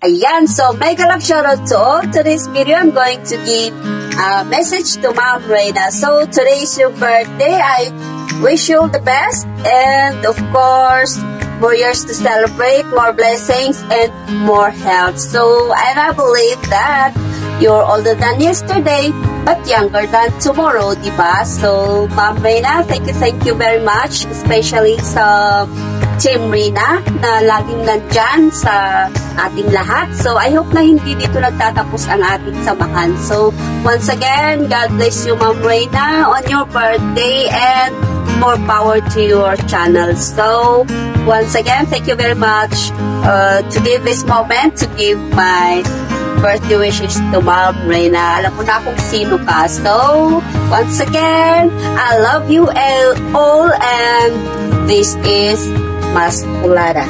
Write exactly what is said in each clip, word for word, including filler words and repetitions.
Ayan, so mega love shoutout to all. Today's video, I'm going to give a message to Mom Reyna. So today is your birthday. I wish you all the best, and of course, more years to celebrate, more blessings, and more health. So and I believe that you're older than yesterday, but younger than tomorrow, diba? So Mom Reyna, thank you, thank you very much, especially sa Team Reyna na laging nandyan sa ating lahat. So, I hope na hindi dito nagtatapos ang ating samahan. So, once again, God bless you, Ma'am Reyna, on your birthday, and more power to your channel. So, once again, thank you very much uh, to give this moment, to give my birthday wishes to Ma'am Reyna. Alam mo na kung sino ka. So, once again, I love you all, and this is Mas Ulada.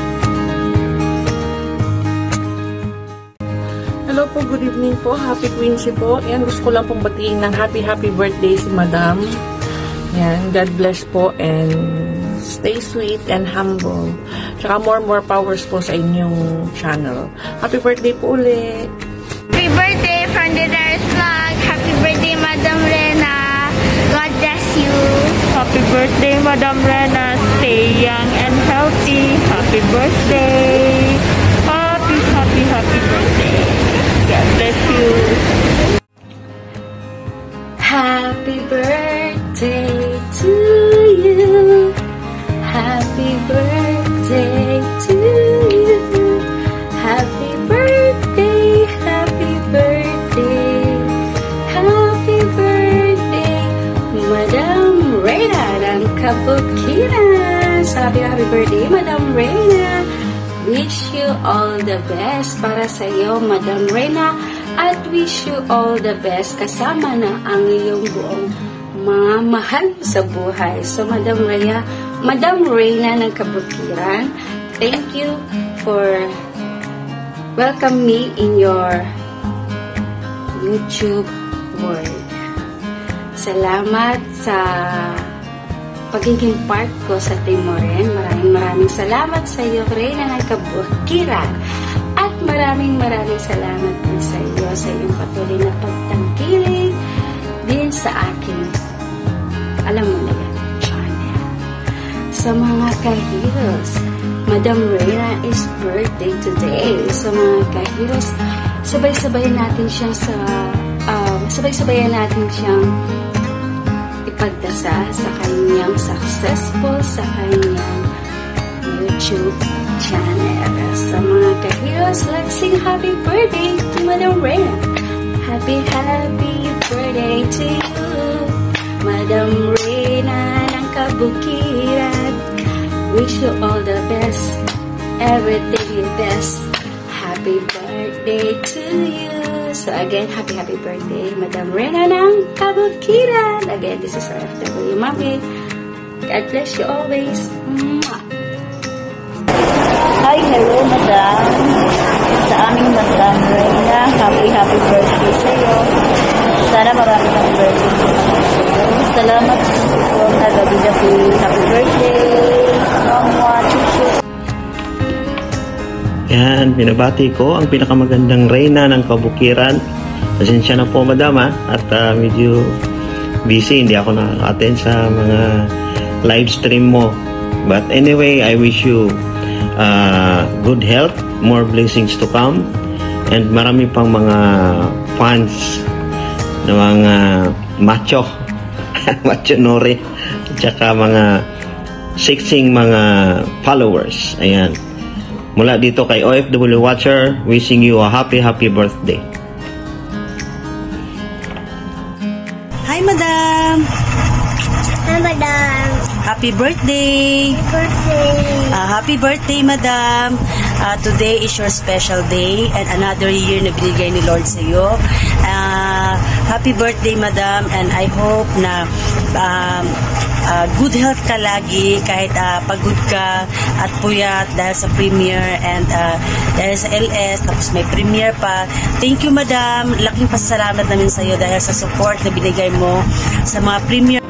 Hello po, good evening po. Happy Quincy po. Yan, gusto ko lang pong batiin ng happy happy birthday si Madam. Yan, God bless po, and stay sweet and humble. Tsaka more more powers po sa inyong channel. Happy birthday po ulit. Happy birthday from the Darius Vlog. Happy birthday, Madam Reyna. God bless you. Happy birthday, Madam Reyna. Stay young and healthy. Happy birthday. Happy, happy, happy birthday. God bless you. Happy birthday to you. Happy birthday to you. Happy birthday, happy birthday. Happy birthday, Madam Reyna ng Kabukira. Sabi, happy birthday, Madam Reyna. Wish you all the best para sa iyo, Madam Reyna. At wish you all the best kasama na ang iyong buong mga mahal sa buhay. So, Madam Reyna, Madam Reyna ng Kabukiran, thank you for welcome me in your YouTube world. Salamat sa pagiging part ko sa Timorin. Maraming maraming salamat sa iyo, Reyna ng Kabukiran. At maraming maraming salamat din sa iyo sa iyong patuloy na pagtangkilik din sa akin. Alam mo na yan, channel. Sa mga kahiros, Madam Reyna is birthday today. Sa mga kahiros, sabay-sabayan natin siyang sa uh, sabay-sabayan natin siyang ipagdasal sa kanyang successful sa kanyang YouTube channel. Sa mga kahiros, let's sing happy birthday to Madam Reyna. Happy, happy birthday to you, Madam Reyna ng Kabukiran. Wish you all the best, everything best. Happy birthday to you. So again, happy, happy birthday, Madam Reyna ng Kabukiran. Again, this is our F W Mommy. God bless you always. Mwah! Hi, hello, Madam. Sa aming Madam Reyna, happy, happy birthday sa iyo. Sana marami ng birthday sa iyo. Salamat sa support na gabi-gabi. Happy birthday. Mama, chuchu. Yan, binabati ko ang pinakamagandang Reyna ng Kabukiran. Pasensya na po, Madam, ha? At uh, medyo busy. Hindi ako nakaka-attend sa mga live stream mo. But anyway, I wish you Uh, good health, more blessings to come, and marami pang mga fans ng mga macho macho nori, at saka mga sexing mga followers. Ayan, mula dito kay O F W Watcher, wishing you a happy happy birthday. Hi, Madam. Hi, Madam. Happy birthday! Happy birthday! Uh, happy birthday, Madam! Uh, today is your special day and another year na binigay ni Lord sa iyo. Uh, happy birthday, Madam, and I hope na um, uh, good health ka lagi kahit uh, pagod ka at puyat dahil sa premiere and uh, dahil sa L S, tapos may premiere pa. Thank you, Madam. Laking pasalamat namin sa iyo dahil sa support na binigay mo sa mga premiere.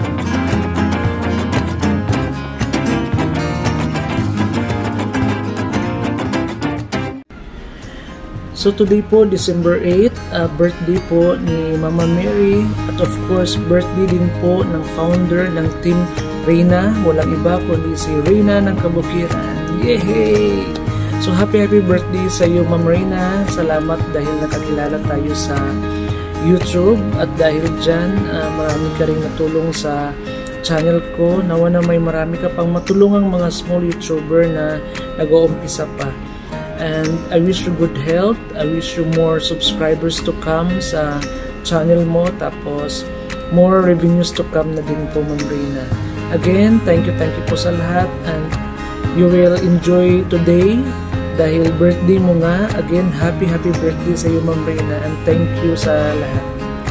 So today po, December eighth, uh, birthday po ni Mama Mary at of course birthday din po ng founder ng Team Reyna. Walang iba kundi si Reyna ng Kabukiran. Yay! So happy happy birthday sa iyo, Ma'am Reyna. Salamat dahil nakakilala tayo sa YouTube at dahil dyan uh, marami ka rin natulong sa channel ko. Nawa na may marami ka pang matulungang mga small YouTuber na nag-uumpisa pa. And I wish you good health. I wish you more subscribers to come sa channel mo. Tapos, more revenues to come na din po, Ma'am Reyna. Again, thank you, thank you po sa lahat. And you will enjoy today dahil birthday mo nga. Again, happy, happy birthday sa iyo, Ma'am Reyna. And thank you sa lahat.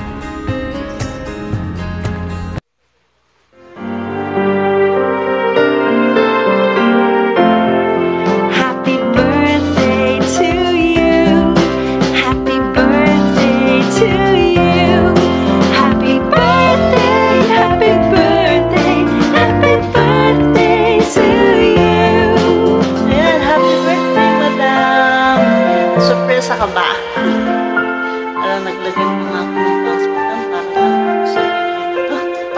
Ka ba? Alam, naglagay mo nga ako ng passport para sabihin ito.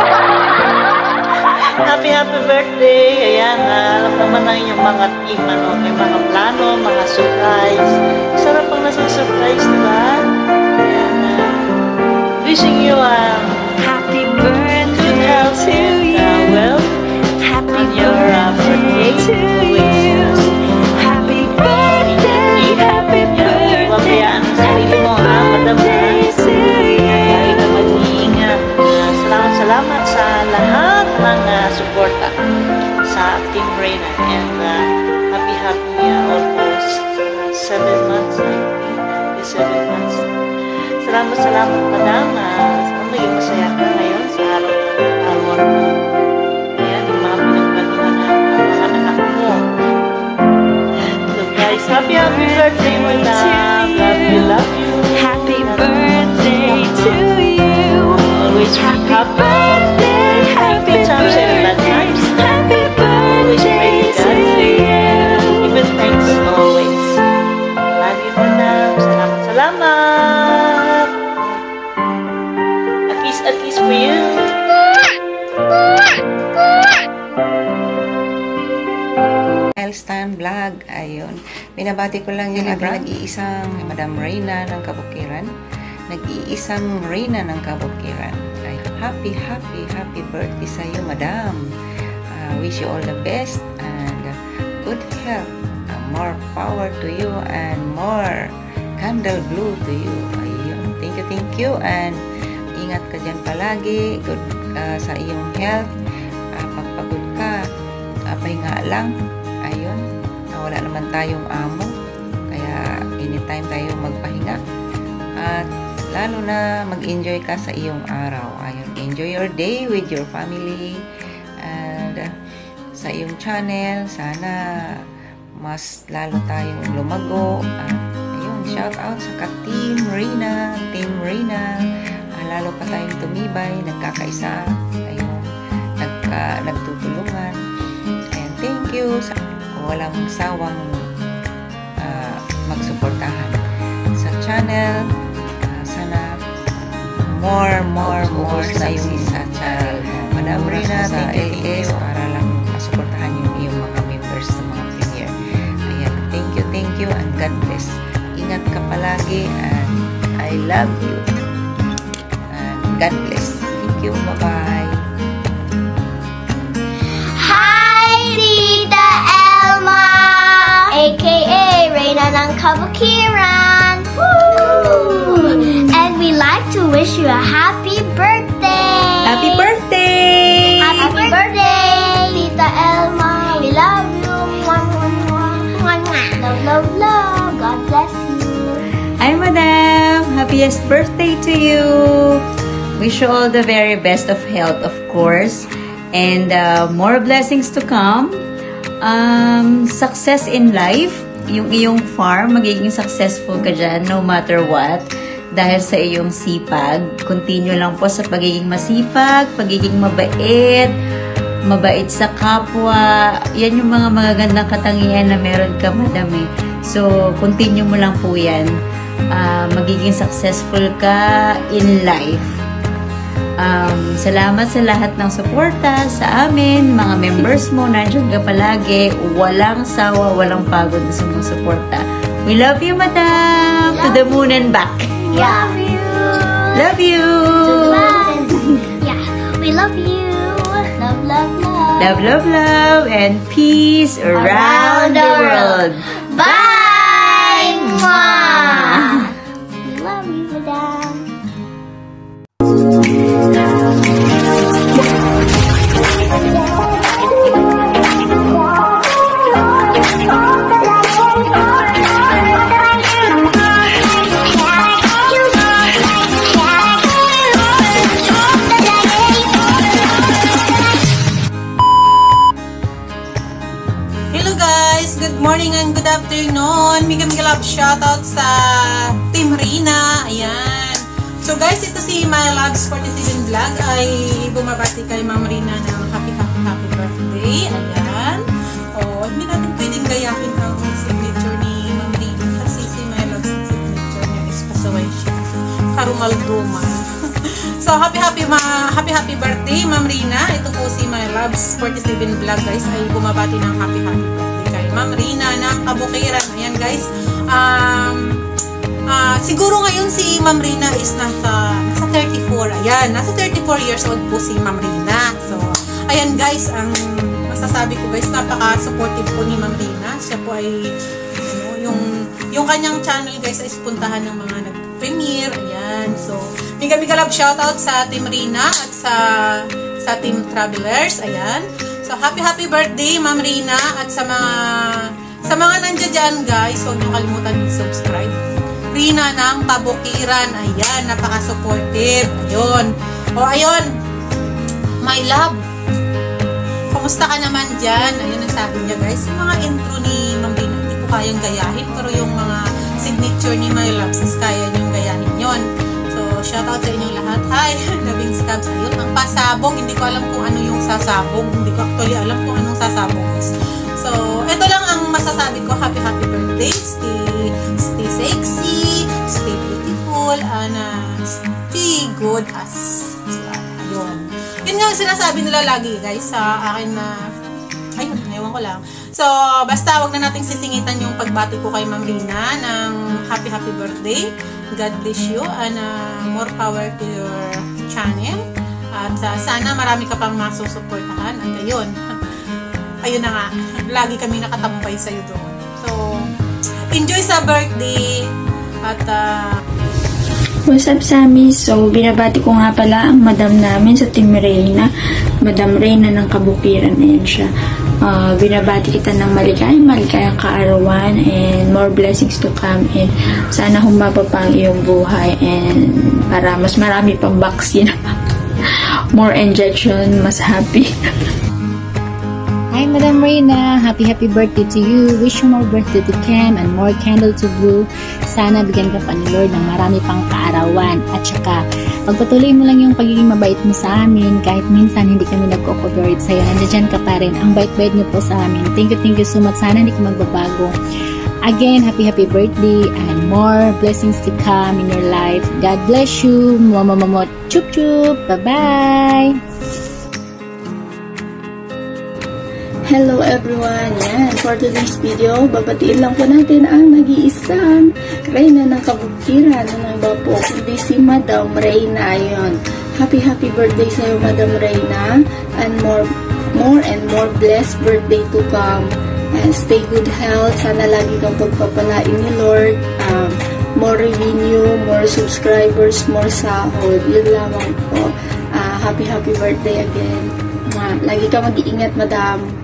Happy, happy birthday! Ayan, alam naman na yung mga team, ano, may mga plano, mga surprise. Sarap pang nasa surprise, diba? Ayan, uh, wishing you a uh, happy birthday good health to you. Uh, well, happy on your uh, birthday to you. Happy birthday, happy birthday. Kayaan ang sarili mo, ha, madam, ha? Lagi ka mag-iingat. Uh, salamat, salamat sa lahat ng uh, suporta sa Team Reyna. And uh, happy, happy, uh, almost uh, seven months, I think. Uh, seven months. Salamat, salamat, madam. Uh, sana maging masaya ka ngayon sa araw-araw mo. Ayan, yung mga pinagbaguhan na mga anak mo. So guys, happy, happy birthday, madam. Love you, love you. Happy birthday to you. Always Happy happy birthday, happy good times and bad times. Happy Always pray birthday to to God. you. Even thanks always. Love you, madam. Salamat, salamat. A kiss, a kiss for you. Elstime Vlog, ayun. Binabati ko lang yung nag-iisang Madam Reyna ng Kabukiran. Nag-iisang Reyna ng Kabukiran. Ay, happy, happy, happy birthday sa iyo, Madam. Uh, wish you all the best and uh, good health. Uh, more power to you and more candle blue to you. Ayun. Thank you, thank you. And ingat ka dyan palagi. Good uh, sa iyong health. Uh, pagpagod ka, uh, pahinga lang. Ayun, wala naman tayong amo, kaya anytime tayo magpahinga at lalo na mag-enjoy ka sa iyong araw. Ayun, enjoy your day with your family and uh, sa iyong channel. Sana mas lalo tayong lumago at ayun, shout out sa ka-Team Reyna, Team Reyna. Uh, lalo pa tayong tumibay, nagkakaisa, ayun, nagka, nagtutulungan. And thank you sa walang sawang uh, magsuportahan sa channel. Uh, sana more, more, more sa yung sa channel. Madam Reyna, thank you, para lang masuportahan yung iyong mga members sa mga premiere. Ayan, thank you, thank you, and God bless. Ingat ka palagi, and I love you. And God bless. Thank you, bye-bye. A K A Reyna ng Kabukiran. And we like to wish you a happy birthday. Happy birthday! Happy, happy birthday, Tita Elma. We love you. Love, love, love. God bless you. Hi, Madam. Happiest birthday to you. Wish you all the very best of health, of course. And uh, more blessings to come. Um, success in life, yung iyong farm, magiging successful ka dyan no matter what dahil sa iyong sipag. Continue lang po sa pagiging masipag, pagiging mabait, mabait sa kapwa. Yan yung mga magagandang katangian na meron ka, Madam, eh. So, continue mo lang po yan. uh, magiging successful ka in life. Um, salamat sa lahat ng suporta sa amin, mga members mo, nandiyan ka palagi, walang sawa, walang pagod na sumusuporta. We love you, Madam! To the moon and back! Love you! Love you! Yeah, we love you! Love, love, love! Love, love, love! And peace around, around the world! Bye! Mwah! We love you, Madam! Good morning and good afternoon. Mega mega love shoutout sa Team Reyna. Ayan. So guys, ito si My Loves forty-seven Vlog ay bumabati kay Ma'am Reyna ng happy happy happy birthday. Ayan. Oh, hindi natin pwedeng gayahin ang signature ni Ma'am Reyna kasi si My Loves signature niya is pasaway siya. Karumal-dumal. So happy happy ma happy happy birthday Ma'am Reyna. Ito po si My Loves forty-seven Vlog guys ay bumabati ng happy happy birthday kay Ma'am Reyna ng Kabukiran. Ayan guys. Um, uh, siguro ngayon si Ma'am Reyna is nasa, nasa thirty-four. Ayan. Nasa thirty-four years old po si Ma'am Reyna. So, ayan guys. Ang masasabi ko guys, napaka-supportive po ni Ma'am Reyna. Siya po ay, ano, yung, yung kanyang channel guys ay puntahan ng mga nag-premiere. Ayan. So, mega mega love shoutout sa Team Reyna at sa, sa Team Travelers. Ayan. So, happy happy birthday, Ma'am Reyna, at sa mga sa mga nandiyan dyan, guys, huwag niyo kalimutan i-subscribe. Reyna ng Kabukiran, ayan, napaka-supportive, ayun. O, ayun, my love, kumusta ka naman dyan? Ayun ang sabi niya, guys, yung mga intro ni Ma'am Reyna, hindi ko kayang gayahin, pero yung mga signature ni My Love, sis, kaya niyong gayahin yon. So, shoutout sa inyong lahat. Hi, Loving Scabs. Ayun, ang pasabog. Hindi ko alam kung ano yung sasabog. Hindi ko actually alam kung anong sasabog. So, ito lang ang masasabi ko. Happy, happy birthday. Stay, stay sexy. Stay beautiful. And uh, stay good as. So, ayun. Yun nga sinasabi nila lagi, guys, sa akin na ayun, ewan ko lang. So, basta wag na nating sisingitan yung pagbati ko kay Ma'am Reyna ng happy, happy birthday. God bless you and uh, more power to your channel. At uh, sana marami ka pang masusuportahan. At ayun, ayun na nga, lagi kami nakatambay sa'yo doon. So, enjoy sa birthday. At uh, what's up, Sammy? So, binabati ko nga pala ang madam namin sa Team Reyna. Madam Reyna ng Kabukiran. Ayan siya. Uh, binabati kita ng maligayang maligayang kaarawan and more blessings to come, and sana humaba pa ang iyong buhay and para mas marami pang vaccine, more injection, mas happy. Hi, Madam Reyna. Happy, happy birthday to you. Wish you more birthday to come and more candle to blow. Sana bigyan ka pa ni Lord ng marami pang kaarawan. At saka, pagpatuloy mo lang yung pagiging mabait mo sa amin. Kahit minsan hindi kami nag-cooperate sa'yo. Nandiyan ka pa rin. Ang bait-bait niyo po sa amin. Thank you, thank you so much. Sana hindi ka magbabago. Again, happy, happy birthday and more blessings to come in your life. God bless you. Mwah-mwah-mwah. Chup-chup. Bye-bye. Hello everyone! Yan, for today's video, babatiin lang po natin ang nag-iisang Reyna ng Kabukiran. Ano iba po, kundi si Madam Reyna. Yun. Happy, happy birthday sa iyo, Madam Reyna. And more, more and more blessed birthday to come. And stay good health. Sana lagi kang pagpapalain ni Lord. Um, more revenue, more subscribers, more sahod. Yun lamang po. Uh, happy, happy birthday again. Uh, lagi kang mag-iingat, Madam.